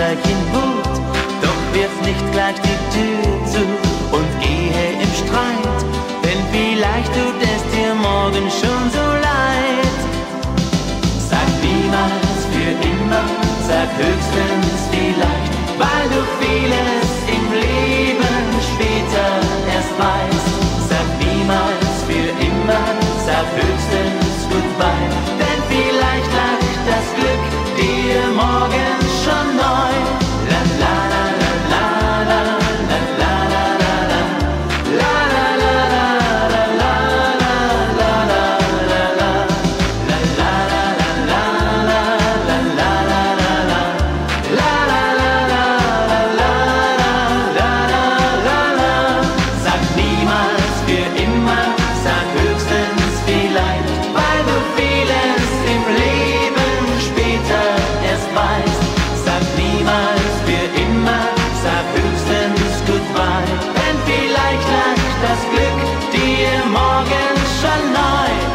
steig in Wut, doch wirf nicht gleich die Tür zu und gehe im Streit, denn vielleicht tut es dir morgen schon so leid. Sag niemals für immer, sag höchstens vielleicht, weil du vieles im Leben später erst weißt. Sag niemals für immer, sag höchstens goodbye, denn vielleicht lacht das Glück dir morgen schon neu. La la la la la la la la la la la la la la la la la la. Sag niemals für immer, sag höchstens vielleicht, weil du vieles im Leben später erst weißt. Sag niemals für immer, sag höchstens goodbye, denn vielleicht lacht das Glück dir morgen schon neu.